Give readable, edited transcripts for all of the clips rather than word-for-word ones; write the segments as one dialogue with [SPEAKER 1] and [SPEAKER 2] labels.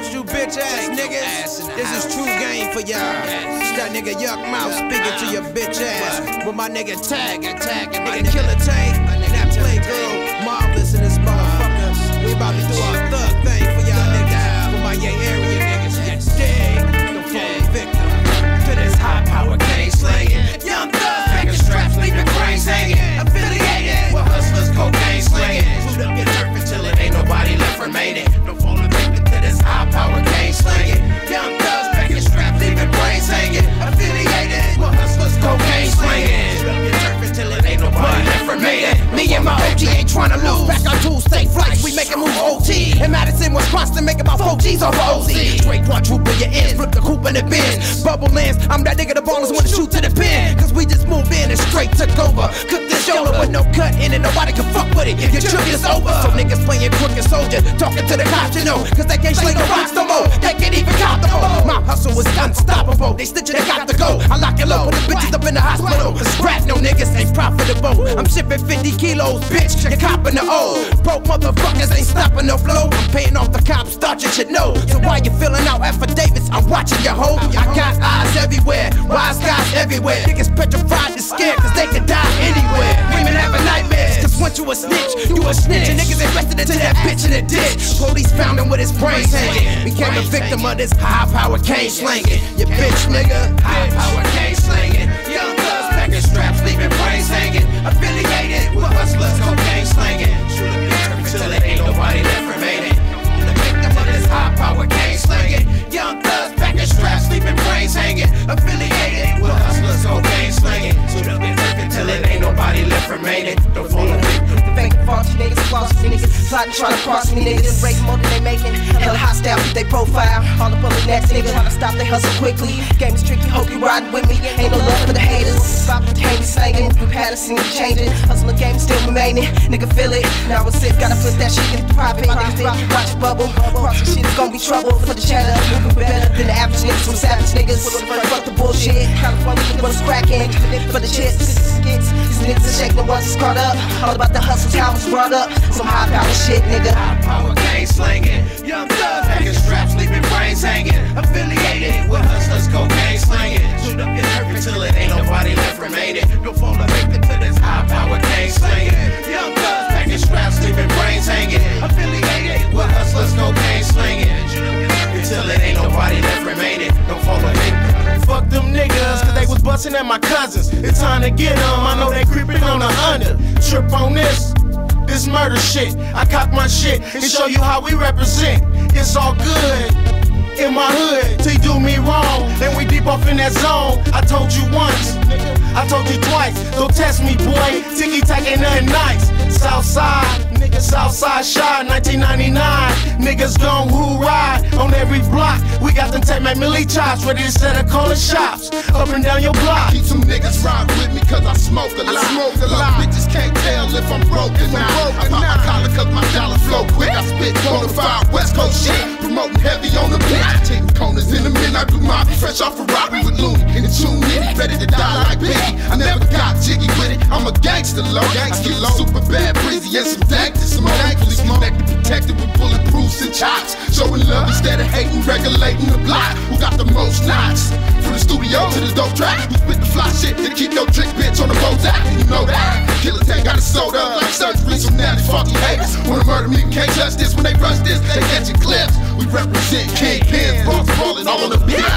[SPEAKER 1] Salute you bitch ass niggas. This is true game for y'all. It's that nigga Yuck Mouth speaking to your bitch ass. With my nigga Tag, nigga Killer Tank, and that Playgirl Marvelous in this motherfucker. We about to do our thug thing for y'all niggas. For my Yay area niggas. Dig, the full victim to this high power gang slanging. Young thugs, packing straps, leaving brains hanging. Affiliated with hustlers, cocaine slinging. Shoot up your turf until it ain't nobody left remaining. Don't fall victim to this high power gang slanging. Young thugs, packing straps, leaving brains hanging. Affiliated with hustlers, cocaine slinging. Shoot up your turf until it ain't nobody left remaining. Me and my OG ain't tryna lose. Back on Tuesday flights, we making moves OT. And Madison, Wisconsin, making about 4 G's off of OZ. Straight quadruple your ends, flip the coupe in the bins. Bubble lands, I'm that nigga the ballers wanna shoot to the pin. Cause we just moved in and straight took over. Cook this shoulder with no cut in it, nobody can fuck with it. Your trick is over. So niggas playing crooked soldier, talking to the cops, you know. Cause they can't sling the rocks no more. They can't even count the ball. My hustle is unstoppable. They stitching, they got to go. I lock it low, put the bitches up in the hospital. Scrap, no niggas ain't profitable. I'm shipping 50 kilos, bitch. You're copping the old. Broke motherfuckers ain't stopping no flow. I'm paying off the cops, thought you should know. So why you filling out affidavits? I'm watching your hoe. I got eyes everywhere, wise guys everywhere. Niggas petrified and scared cause they could die anywhere. Women having nightmares cause once you a snitch, you a snitch. And niggas invested into that bitch in the ditch. Police found him with his brains hanging. Became a victim of this high power cane slanging. You bitch nigga, high power cane slanging. Young thugs packing straps, leaving brains hanging. Affiliated with hustlers, cocaine slanging. Shoot up your turf until it ain't nobody left remaining. The victim of this high power cane slanging. Young thugs packing straps, leaving brains hanging. Affiliated with hustlers, cocaine slanging. Shoot up your turf until it ain't nobody left remaining. Don't fall a victim.
[SPEAKER 2] Fake false niggas, false niggas, plotting trying to cross me niggas, break more than they making. Hella hostile with they profile. All the bullet next niggas trying to stop they hustle quickly. Game is tricky, hope you riding with me. Ain't no love for the haters. Stop the game slanging, we had a scene changing. Hustle the game still remaining. Nigga feel it. Now it's sick, gotta flip that shit in the private. My niggas think watch it bubble. Crossing shit is gonna be trouble for the cheddar. Moving better than the average niggas, some savage niggas. Fuck the bullshit. California niggas cracking for the chips. These niggas are shaking the ones that's caught up. All about the hustle, how it's brought up. Some high power shit, nigga.
[SPEAKER 1] High power gang slanging. Young thugs packing straps, leaving brains hanging. Affiliated with hustlers, cocaine slanging. Shoot up your turf until it ain't nobody left remaining. Don't fall a victim to this high power gang slanging. Young thugs packing straps, leaving brains hanging. Affiliated with hustlers, cocaine slanging. Shoot up your turf until it ain't nobody left remaining. Don't fall a victim.
[SPEAKER 3] Fuck them niggas, cause they was busting at my cousins. It's time to get them, I know they creeping on the under. Trip on this murder shit. I cock my shit and show you how we represent. It's all good in my hood till you do me wrong. Then we deep off in that zone. I told you once, I told you twice. Don't test me, boy. Ticky tack ain't nothing nice. Southside, nigga, Southside shy, 1999. Niggas gon' who ride on every block. We got them take my milli chops ready to set a calling shops up and down your block.
[SPEAKER 4] Keep some niggas ride with me cause I smoke a lot. Bitches can't tell if I'm broken now. I pop my collar cause my dollar flow quick. I spit bonafide West Coast shit, promoting heavy on the pitch. Taking corners in the midnight blue mob, fresh off a Ferrari with Looney. In the tune nitty, ready to die like Biggie. I never got jiggy with it, I'm a gangster low. I get super bad breezy and some dank to smoke. Thankfully connected, protected with bulletproofs and chops. Showing love instead of hating, regulating the block. Who got the most knots? From the studio to the dope track. Who spit the fly shit to keep your trick bitch on the Bozak? You know that. Killer Tank got it sold up like surgery. So now these funky haters wanna murder me, can't touch this. When they rush this, they catch your clips. We represent kingpins, balls rolling all on the bitch.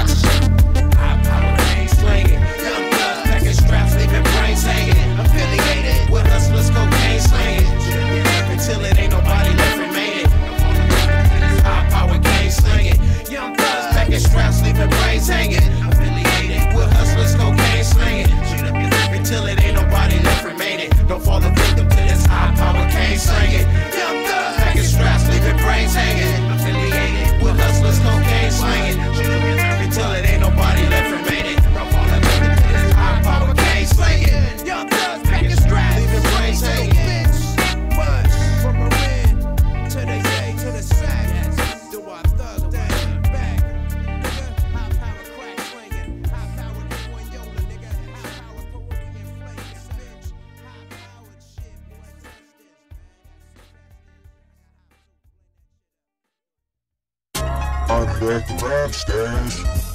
[SPEAKER 1] High power gang slanging. Young thugs packing straps, leaving brains hanging. Affiliated with hustlers, cocaine slanging. Shoot up your turf until it ain't nobody left remaining. High power gang slanging. Young thugs packing straps, leaving brains hanging. Affiliated with hustlers, cocaine slanging. Shoot up your turf until it ain't nobody left remaining. Don't fall a victim to this high power gang slanging. Young thugs packing straps, leaving brains hanging. Affiliated with hustlers, cocaine
[SPEAKER 5] I'm back to rap stash.